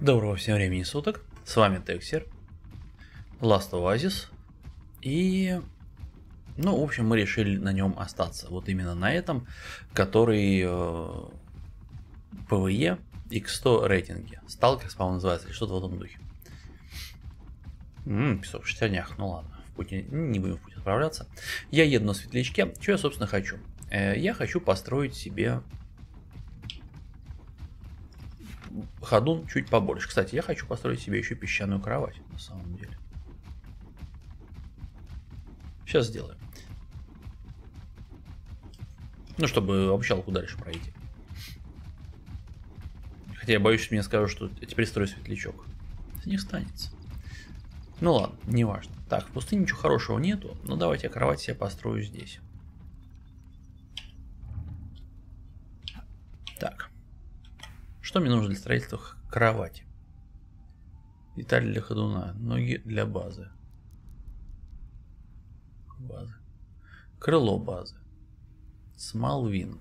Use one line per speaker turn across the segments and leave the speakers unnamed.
Доброго всем времени суток, с вами Тексер, Last Oasis, и, в общем, мы решили на нем остаться, вот именно на этом, который PvE X100 рейтинге, Stalkers, по-моему, называется, или что-то в этом духе. Песок в шестернях, ну ладно, в путь не будем в путь отправляться. Я еду на светлячке, что я, собственно, хочу? Я хочу построить себе ходун чуть побольше. Кстати, я хочу построить себе еще песчаную кровать, на самом деле. Сейчас сделаем. Ну, чтобы обучалку дальше пройти. Хотя я боюсь, что мне скажут, что теперь строй светлячок. Не станется. Ну ладно, неважно. Так, в пустыне ничего хорошего нету, но давайте я кровать себе построю здесь. Так. Что мне нужно для строительства кровати? Детали для ходуна, ноги для базы. Крыло базы. Small wing.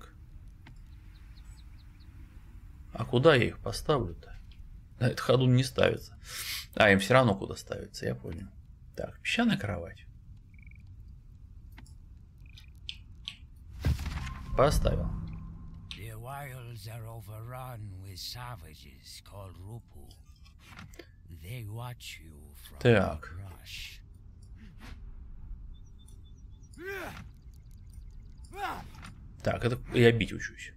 А куда я их поставлю-то? Этот ходун не ставится. А, им все равно куда ставится, я понял. Так, песчаная кровать. Поставил. Так. Так, это я бить учусь.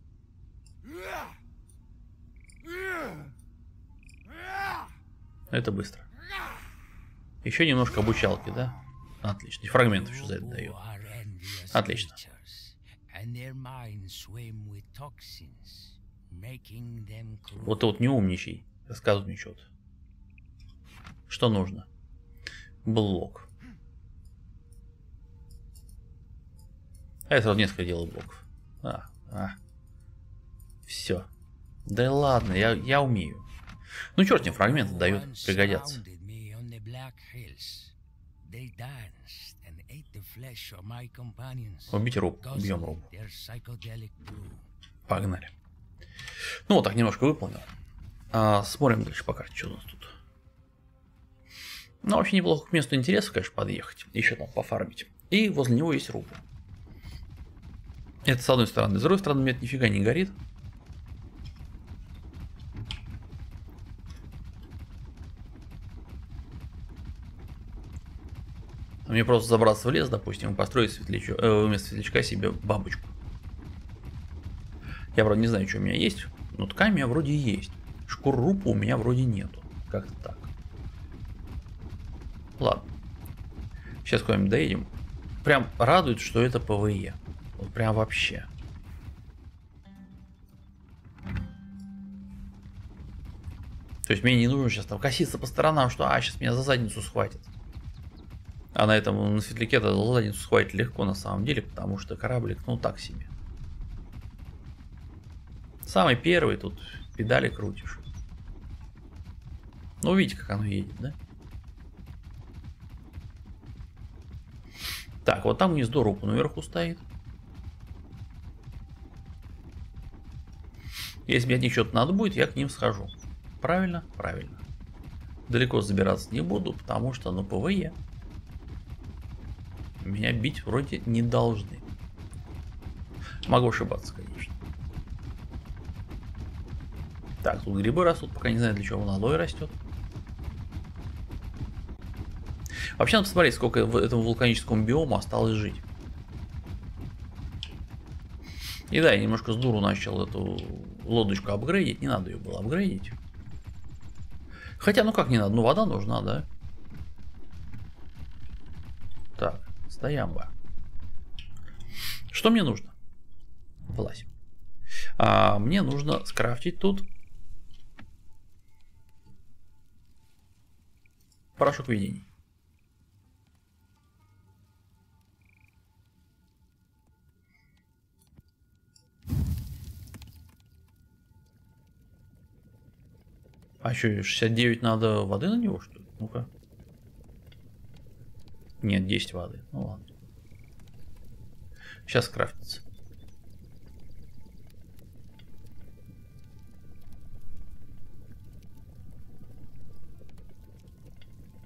Это быстро. Еще немножко обучалки, да? Отлично. И фрагментов еще за это дает. Отлично. Вот ты вот не умничай. Рассказывай мне что-то. Что нужно? Блок. А я сразу несколько делаю блоков. Все. Да ладно, я умею. Ну черт, мне фрагменты дают, пригодятся. Убить руб, убьем руб. Погнали. Ну вот так немножко выполнил. Смотрим дальше по карте, что у нас тут. Ну вообще неплохо к месту интереса, конечно, подъехать. Еще там пофармить. И возле него есть руб. Это с одной стороны. С другой стороны, мне это нифига не горит. Мне просто забраться в лес, допустим, и построить вместо светлячка себе бабочку. Я, правда, не знаю, что у меня есть, но ткань у меня вроде есть. Шкур рупа у меня вроде нету. Как-то так. Ладно. Сейчас куда-нибудь доедем. Прям радует, что это ПВЕ. Вот прям вообще. То есть мне не нужно сейчас там коситься по сторонам, что сейчас меня за задницу схватит. А на этом, на светляке-то за задницу схватить легко на самом деле, потому что кораблик, ну так себе. Самый первый, тут педали крутишь. Ну видите, как оно едет, да? Так, вот там гнездо рупу наверху стоит. Если мне от них что-то надо будет, я к ним схожу. Правильно? Правильно. Далеко забираться не буду, потому что на ПВЕ меня бить вроде не должны. Могу ошибаться, конечно. Так, тут грибы растут, пока не знаю, для чего аналой растет. Вообще надо посмотреть, сколько в этом вулканическом биому осталось жить. И да, я немножко с дуру начал эту лодочку апгрейдить. Не надо ее было апгрейдить. Хотя, ну как не надо? Ну вода нужна, да? Так, стоямба. Что мне нужно? Влазь. Мне нужно скрафтить тут порошок видений. А что, 69 надо воды на него, что ли? Ну-ка. Нет, 10 воды. Ну ладно. Сейчас скрафтится.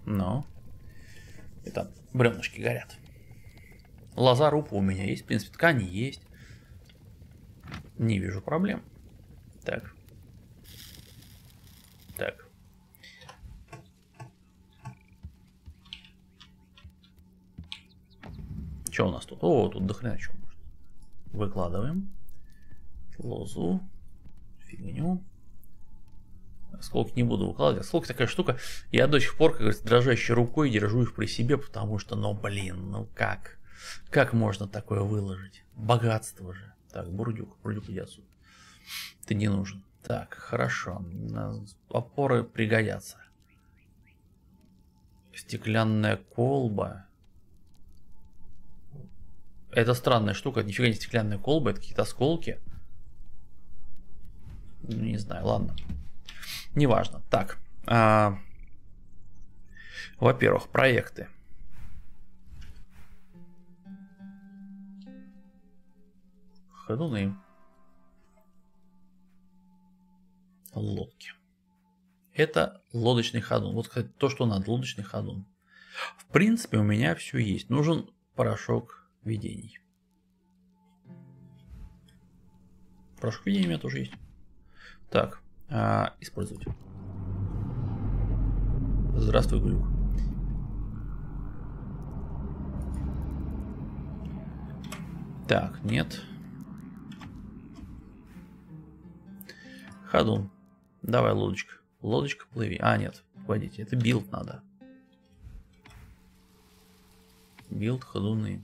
Ну. И там бревнышки горят. Лоза рупа у меня есть. В принципе, ткани есть. Не вижу проблем. Так. Так. Что у нас тут? О, тут дохрена чего может. Выкладываем. Лозу. Фигню. Осколки не буду выкладывать. Осколки такая штука. Я до сих пор, как говорится, дрожащей рукой держу их при себе, потому что, ну блин, ну как? Как можно такое выложить? Богатство же. Так, бурдюк, иди отсюда. Ты не нужен. Так, хорошо. Опоры пригодятся. Стеклянная колба. Это странная штука. Это нифига не стеклянная колба, это какие-то осколки. Не знаю, ладно. Неважно. Так. Во-первых, проекты. Ходуны. Лодки. Это лодочный ходун. Вот, кстати, то, что надо. Лодочный ходун. В принципе, у меня все есть. Нужен порошок видений. Порошок видений у меня тоже есть. Так. Использовать. Здравствуй, глюк. Так, нет. Ходун. Давай, лодочка. Лодочка, плыви. А, нет. Погодите, это билд надо. Билд, ходуны.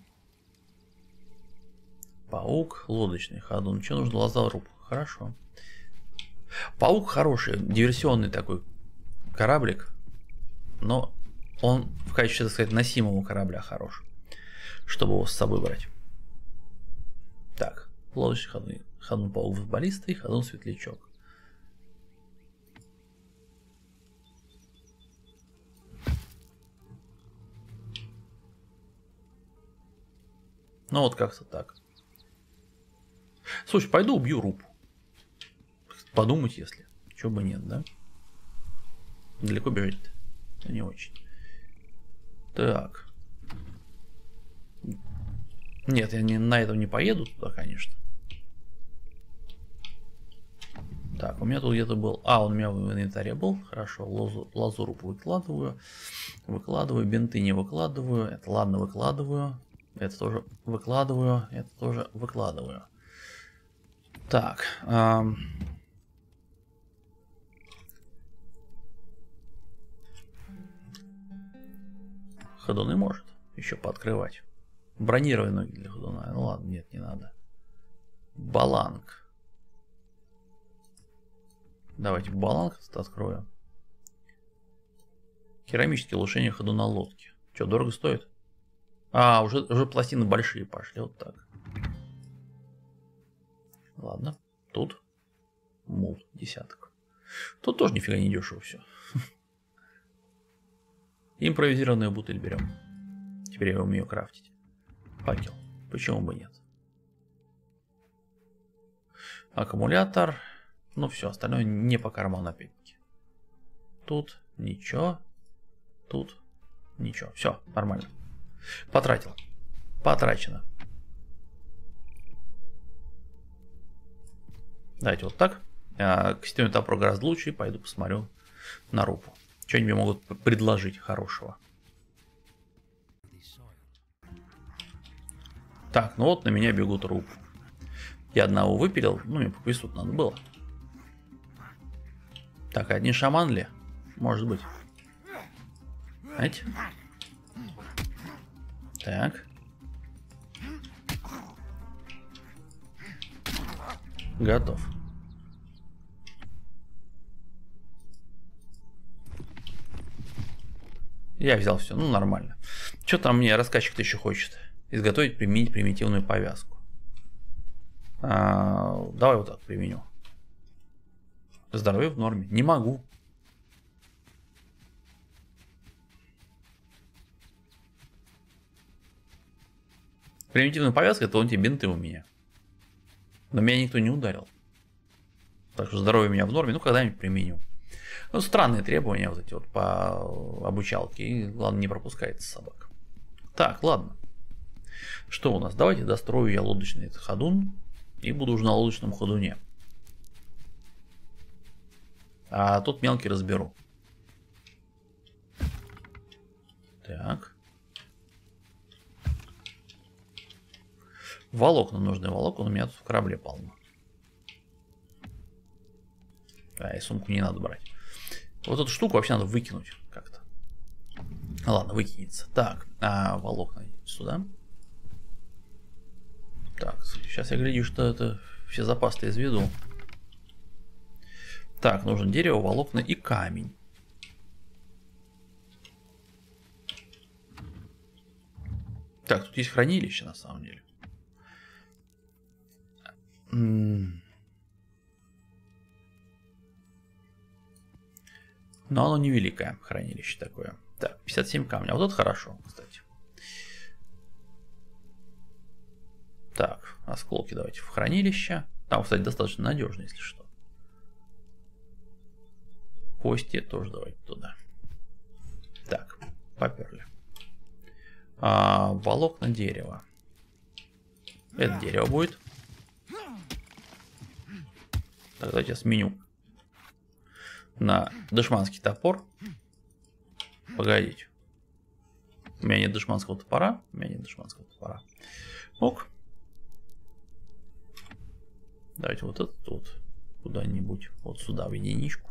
Паук, лодочный ходун. Что нужно? Лазаруб. Хорошо. Паук хороший, диверсионный такой кораблик. Но он в качестве, так сказать, носимого корабля хорош. Чтобы его с собой брать. Так, лодочный ходун. Ходун паук футболистый, ходун светлячок. Ну вот как-то так. Слушай, пойду убью рупу. Подумать, если. Чего бы нет, да? Далеко бежать-то? Не очень. Так. Нет, я на этом не поеду туда, конечно. Так, у меня тут где-то был... он у меня в инвентаре был. Хорошо, лазуру выкладываю. Выкладываю, бинты не выкладываю. Это ладно, выкладываю. Это тоже выкладываю. Это тоже выкладываю. Так. Ходуны может еще пооткрывать. Бронированные ноги для ходуна. Ну ладно, нет, не надо. Баланг. Давайте баланг открою. Керамические улучшения ходуна лодки. Что, дорого стоит? Уже пластины большие пошли. Вот так. Ладно. Тут мул десяток. Тут тоже нифига не дешево все. Импровизированную бутыль берем. Теперь я умею крафтить. Факел. Почему бы нет? Аккумулятор. Ну все, остальное не по карману опять-таки. Тут ничего. Тут ничего. Все, нормально. Потратил. Потрачено. Давайте вот так. Костюм этапа гораздо лучше. Пойду посмотрю на рупу. Что они мне могут предложить хорошего. Так, ну вот на меня бегут рупы. Я одного выпилил. Ну, мне по квесту надо было. Так, одни шаман ли? Может быть. Знаете? Так. Готов. Я взял все, ну нормально. Что там мне рассказчик-то еще хочет? Изготовить, применить примитивную повязку. Давай вот так применю. Здоровье в норме. Не могу. Примитивная повязка — это вон те бинты у меня. Но меня никто не ударил. Так что здоровье у меня в норме. Ну, когда-нибудь применю. Ну, странные требования вот эти вот по обучалке. И, главное, не пропускается собак. Так, ладно. Что у нас? Давайте дострою я лодочный ходун. И буду уже на лодочном ходуне. А тут мелкий разберу. Так. Волокна нужны. Волокна у меня тут в корабле полно. А, и сумку не надо брать. Вот эту штуку вообще надо выкинуть как-то. Ладно, выкинется. Так, волокна сюда. Так, сейчас я гляжу, что это все запасы из виду. Так, нужно дерево, волокна и камень. Так, тут есть хранилище на самом деле. Но оно невеликое хранилище такое. Так, 57 камня. Вот это хорошо, кстати. Так, осколки давайте в хранилище. Там, кстати, достаточно надежно, если что. Кости тоже давайте туда. Так, поперли. Волокна дерева. Это дерево будет. Так, давайте я сменю на дешманский топор. Погодите. У меня нет дешманского топора. Ок. Давайте вот этот вот куда-нибудь. Вот сюда, в единичку.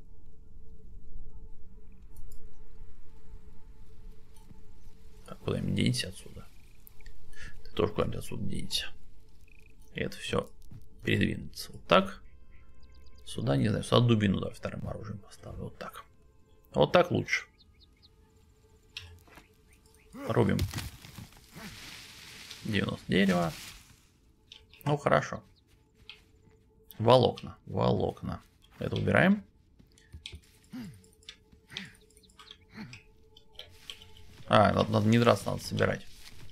Так, куда-нибудь денься отсюда. Ты тоже куда-нибудь отсюда денься. И это все передвинется. Вот так. Сюда, не знаю, сюда дубину, да, вторым оружием поставлю. Вот так. Вот так лучше. Рубим 90 дерева. Ну, хорошо. Волокна. Это убираем. Надо не драться, надо собирать.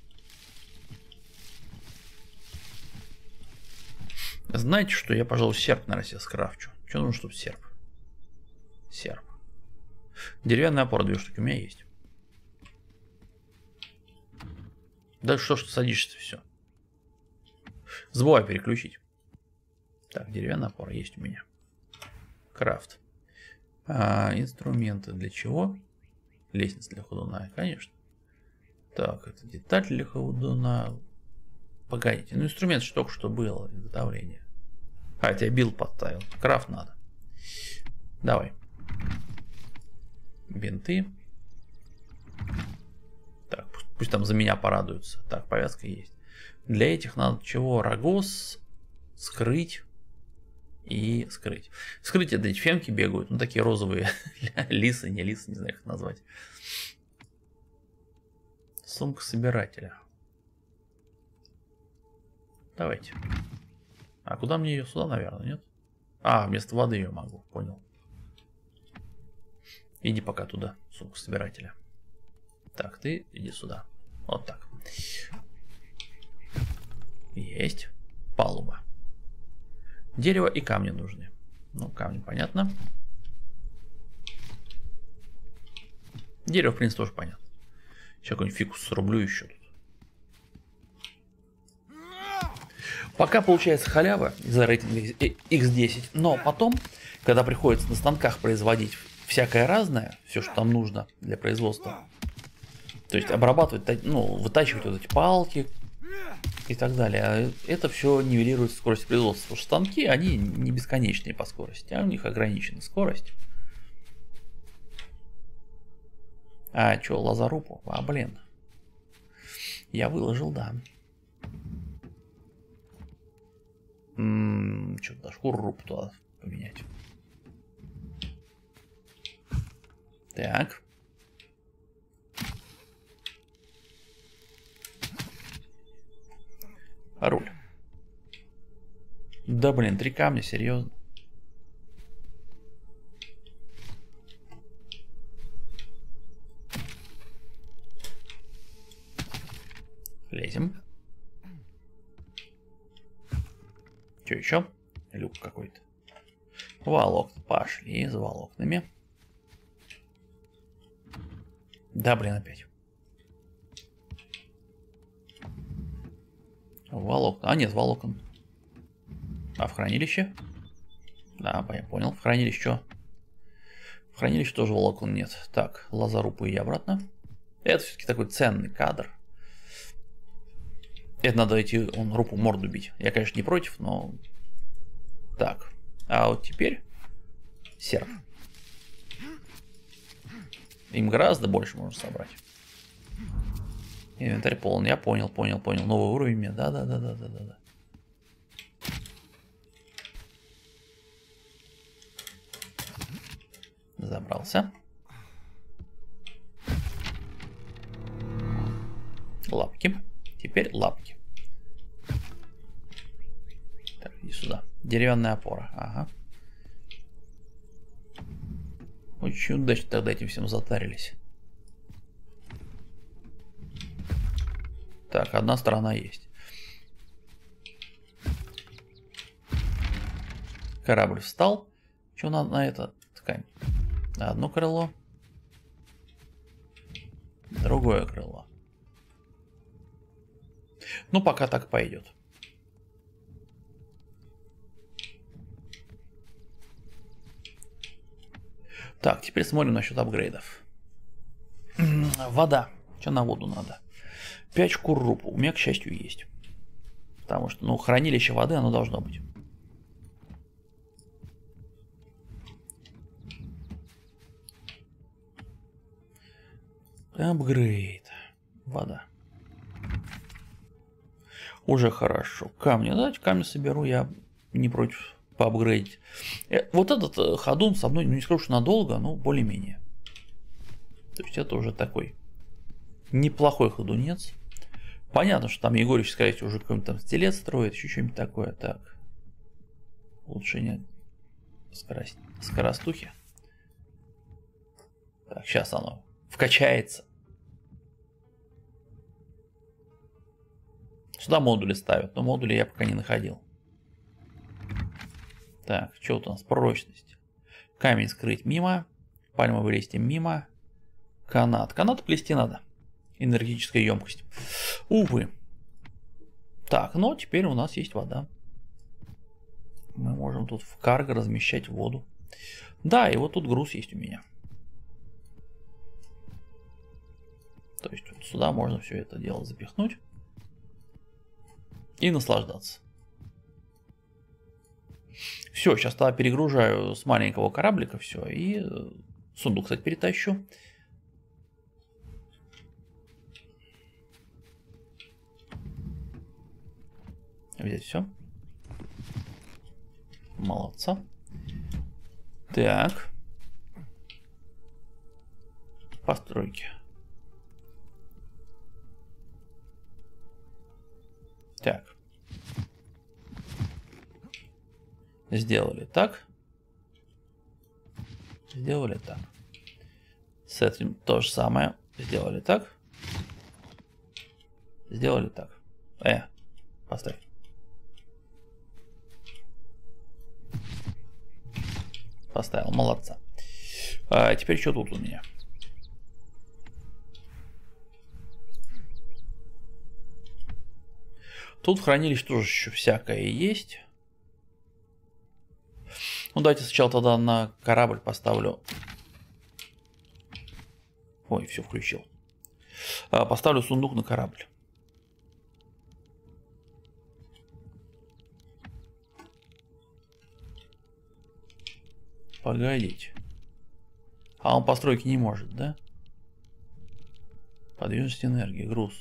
Знаете что, я, пожалуй, серп, наверное, себе скрафчу. Что нужно, чтобы серп? Серп. Деревянная опора, 2 штуки у меня есть. Да что ж ты садишься, все. Забывай переключить. Так, деревянная опора есть у меня. Крафт. Инструменты для чего? Лестница для ходуна, конечно. Так, это деталь для ходуна. Погодите, ну инструмент что только что было, изготовление. Это я билд подставил. Крафт надо. Давай. Бинты. Так, пусть там за меня порадуются. Так, повязка есть. Для этих надо чего? Рогоз, скрыть и скрыть. Скрыть это эти фемки бегают, ну такие розовые лисы, не лисы, не знаю как назвать. Сумка собирателя. Давайте. А куда мне ее? Сюда, наверное, нет? Вместо воды ее могу, понял. Иди пока туда, сумка собирателя. Так, ты иди сюда. Вот так. Есть. Палуба. Дерево и камни нужны. Ну, камни понятно. Дерево, в принципе, тоже понятно. Сейчас какой-нибудь фикус срублю еще тут. Пока получается халява из-за рейтинга X10, но потом, когда приходится на станках производить всякое разное, все, что там нужно для производства, то есть обрабатывать, ну, вытачивать вот эти палки и так далее, это все нивелирует скорость производства, потому что станки, они не бесконечные по скорости, а у них ограничена скорость. Что, лазарупу? Блин. Я выложил, да. Что-то шкуру руб туда поменять. Так. Руль. Да блин, 3 камня, серьезно. Лезем. Что еще? Люк какой-то. Волокна. Пошли за волокнами. Да, блин, опять. Волокна. А, нет, волокон. А в хранилище? Да, я понял. В хранилище что? В хранилище тоже волокон нет. Так, лазарупу и обратно. Это все-таки такой ценный кадр. Это надо идти, он рупу морду бить. Я, конечно, не против, но... Так. А вот теперь... Серф. Им гораздо больше можно собрать. Инвентарь полон. Я понял. Новый уровень. Да. Забрался. Лапки. Теперь лапки. Так, иди сюда. Деревянная опора. Ага. Очень удачно тогда этим всем затарились. Так, одна сторона есть. Корабль встал. Что надо на это? Ткань. Одно крыло. Другое крыло. Ну, пока так пойдет. Так, теперь смотрим насчет апгрейдов. Вода. Что на воду надо? 5 шкур рупу. У меня, к счастью, есть. Потому что, ну, хранилище воды оно должно быть. Апгрейд. Вода. Уже хорошо. Камни. Давайте камни соберу. Я не против поапгрейдить. Вот этот ходун со мной, ну не скажу, что надолго, но более-менее. То есть это уже такой неплохой ходунец. Понятно, что там Егорыч, скорее всего, уже какой-нибудь там стилет строит, еще что-нибудь такое. Так. Улучшение скоростухи. Так, сейчас оно вкачается. Сюда модули ставят, но модули я пока не находил. Так, что вот у нас? Прочность. Камень скрыть мимо. Пальмовый листья мимо. Канат. Канат плести надо. Энергетическая емкость. Увы. Так, но теперь у нас есть вода. Мы можем тут в карго размещать воду. Да, и вот тут груз есть у меня. То есть вот сюда можно все это дело запихнуть. И наслаждаться. Все, сейчас тогда перегружаю с маленького кораблика все. И сундук, кстати, перетащу. Взять все. Молодца. Так. Постройки. Так. Сделали так. Сделали так. С этим то же самое. Сделали так. Сделали так. Поставь. Поставил. Молодца. А теперь что тут у меня? Тут в хранилище тоже еще всякое есть. Ну, давайте сначала тогда на корабль поставлю. Ой, все включил. Поставлю сундук на корабль. Погодите. А он постройки не может, да? Подвижность энергии, груз.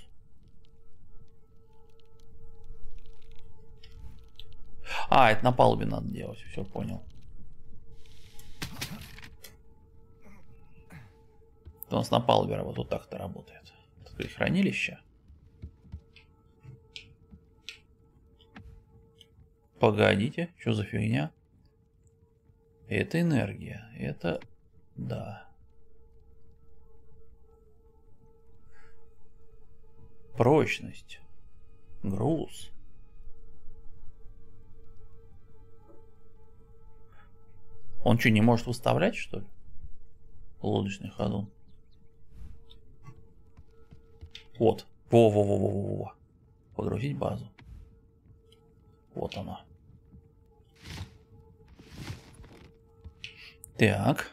А, это на палубе надо делать, все понял. Это у нас на палубе работает, вот так-то работает. Открыть хранилище. Погодите, что за фигня? Это энергия, это... Да. Прочность. Груз. Он что, не может выставлять, что ли? Лодочный ходун. Вот. Во-во-во-во-во-во. Погрузить базу. Вот она. Так.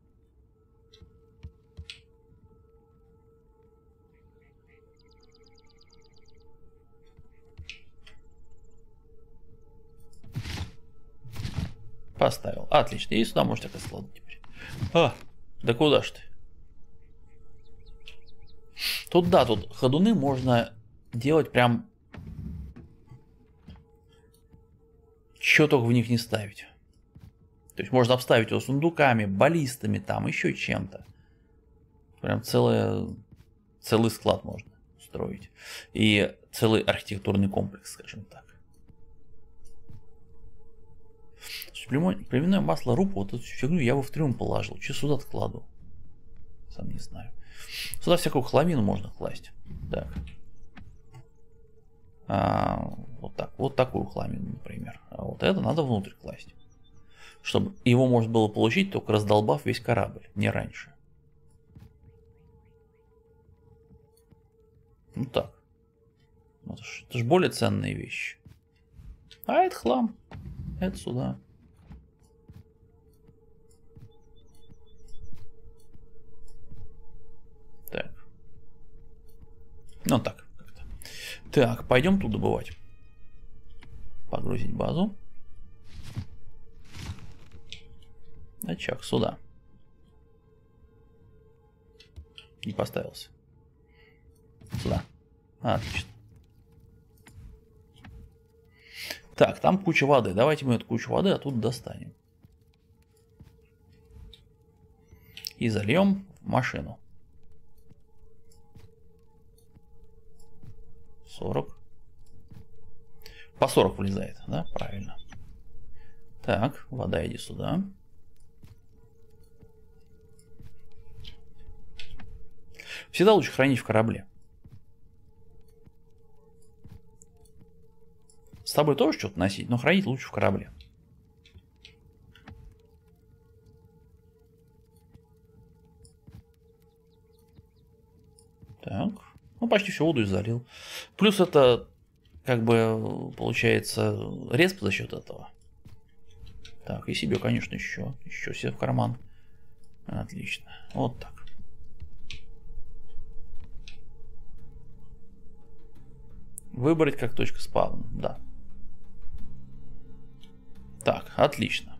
Поставил. Отлично. И сюда можете так складывать теперь. А, да куда ж ты? Тут да, тут ходуны можно делать прям... Чё только в них не ставить. То есть можно обставить его сундуками, баллистами, там, еще чем-то. Прям целый склад можно строить. И целый архитектурный комплекс, скажем так. Племенное масло рупа, вот эту фигню я бы в трюм положил. Че сюда-то кладу? Сам не знаю. Сюда всякую хламину можно класть. Так. Вот так. Вот такую хламину, например. А вот это надо внутрь класть. Чтобы его можно было получить, только раздолбав весь корабль. Не раньше. Ну так. Это ж более ценные вещи. А это хлам. Это сюда. Так. Ну так. Как-то. Так, пойдем тут добывать. Погрузить базу. Очаг сюда. Не поставился. Сюда. Отлично. Так, там куча воды. Давайте мы эту кучу воды оттуда достанем. И зальем в машину. 40. По 40 влезает, да? Правильно. Так, вода, иди сюда. Всегда лучше хранить в корабле. С тобой тоже что-то носить, но хранить лучше в корабле. Так. Ну, почти всю воду и залил. Плюс это, как бы, получается, респ за счет этого. Так, и себе, конечно, еще себе в карман. Отлично. Вот так. Выбрать как точка спавна, да. Так, отлично.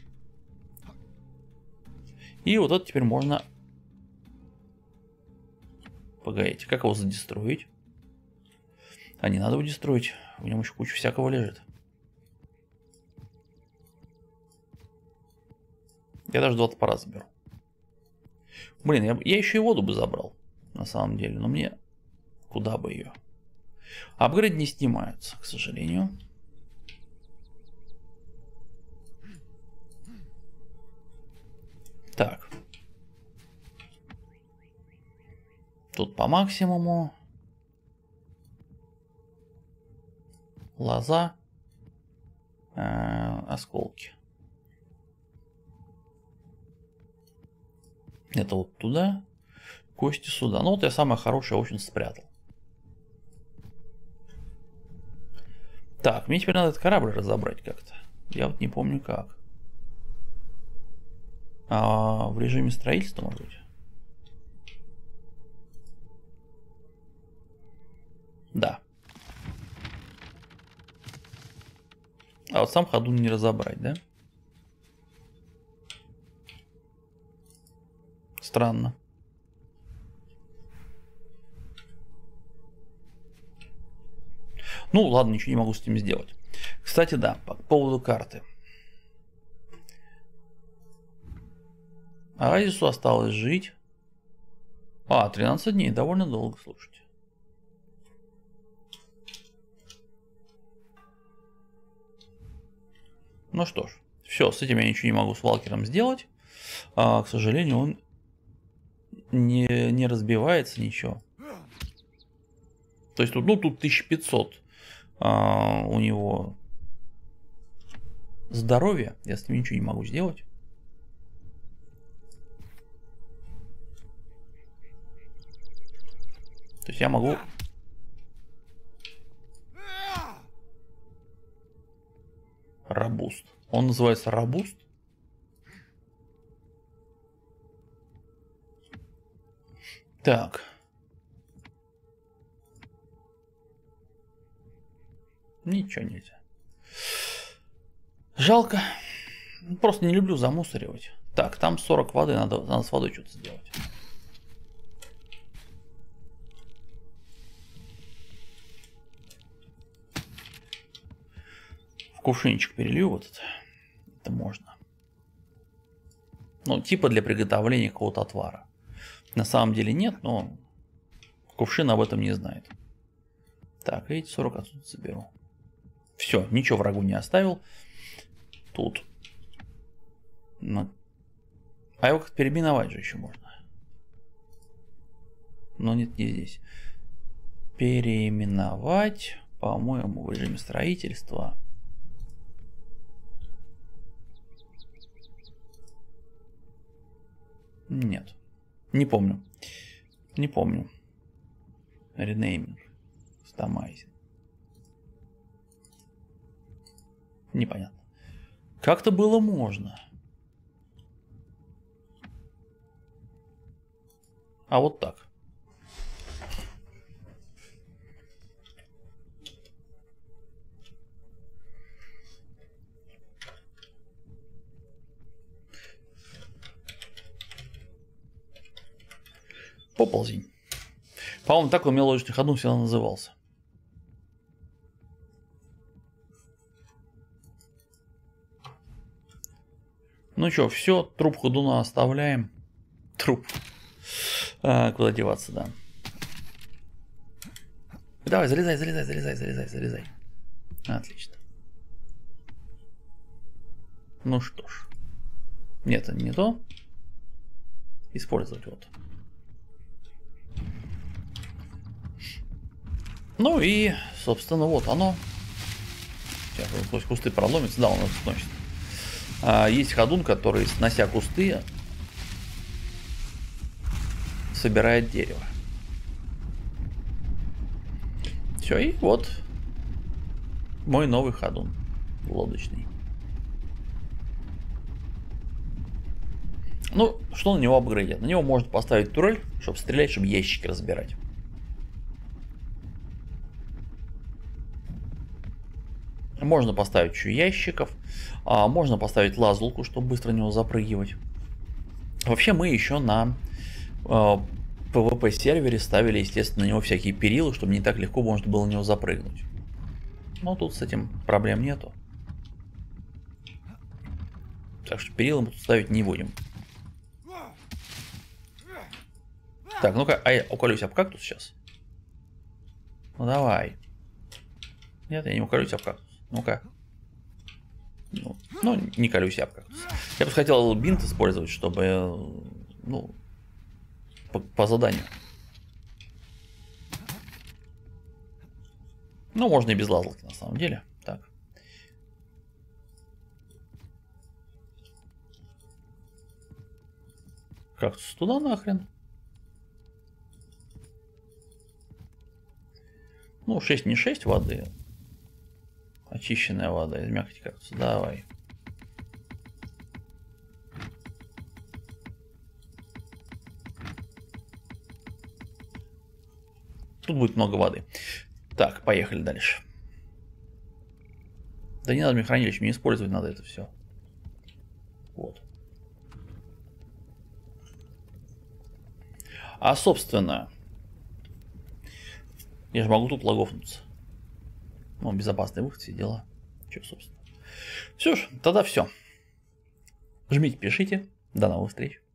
И вот это теперь можно... Погодите, как его задестроить? А не надо его дестроить, в нем еще куча всякого лежит. Я даже 2 топора заберу. Блин, я еще и воду бы забрал, на самом деле, но мне куда бы ее? Апгрейд не снимаются, к сожалению. Так. Тут по максимуму. Лоза. Осколки. Это вот туда. Кости сюда. Ну вот я самое хорошее очень спрятал. Так, мне теперь надо этот корабль разобрать как-то. Я вот не помню как. В режиме строительства, может быть? Да. А вот сам ходун не разобрать, да? Странно. Ну, ладно, ничего не могу с этим сделать. Кстати, да, по поводу карты. Оазису осталось жить. 13 дней, довольно долго, слушайте. Ну что ж, все, с этим я ничего не могу с Валкером сделать. К сожалению, он не разбивается, ничего. То есть тут, ну, тут 1500 у него здоровья. Я с ним ничего не могу сделать. То есть я могу... Робуст. Он называется робуст? Так. Ничего нельзя. Жалко. Просто не люблю замусоривать. Так, там 40 воды, надо с водой что-то сделать. В кувшинчик перелью вот это. Это можно. Ну, типа для приготовления какого-то отвара. На самом деле нет, но кувшин об этом не знает. Так, эти 40 отсюда заберу. Все, ничего врагу не оставил. Тут. А его как-то переименовать же еще можно. Но нет, не здесь. Переименовать, по-моему, в режиме строительства. Нет. Не помню. Не помню. Ренейминг. Стамайзинг. Непонятно. Как-то было можно. А вот так. Поползень. По-моему, так у меня ложечный ходун всегда назывался. Ну что, все, труп ходуна оставляем. Труп. Куда деваться, да. Давай, залезай. Отлично. Ну что ж. Нет, это не то. Использовать вот. Ну и, собственно, вот оно. Сейчас кусты проломятся. Да, он это сносит. Есть ходун, который, снося кусты, собирает дерево. Все, и вот мой новый ходун лодочный. Ну, что на него апгрейдить? На него можно поставить турель, чтобы стрелять, чтобы ящики разбирать. Можно поставить еще ящиков, можно поставить лазулку, чтобы быстро на него запрыгивать. Вообще мы еще на PvP сервере ставили, естественно, на него всякие перилы, чтобы не так легко можно было на него запрыгнуть. Но тут с этим проблем нету. Так что перила мы тут ставить не будем. Так, ну-ка, а я уколюсь об кактус сейчас. Ну давай. Нет, я не уколюсь об кактус. Ну-ка. Ну, не колюсь об кактус. Я бы хотел бинт использовать, чтобы, ну, по заданию. Ну, можно и без лазалки, на самом деле. Так. Кактус туда нахрен. Ну, 6 не 6 воды. Очищенная вода из мякоти кактуса. Давай. Тут будет много воды. Так, поехали дальше. Да не надо мне хранилище, мне использовать надо это все. Вот. А собственно, я же могу тут логофнуться. Ну, безопасный выход, все дела. Че, собственно. Все ж, тогда все. Жмите, пишите. До новых встреч.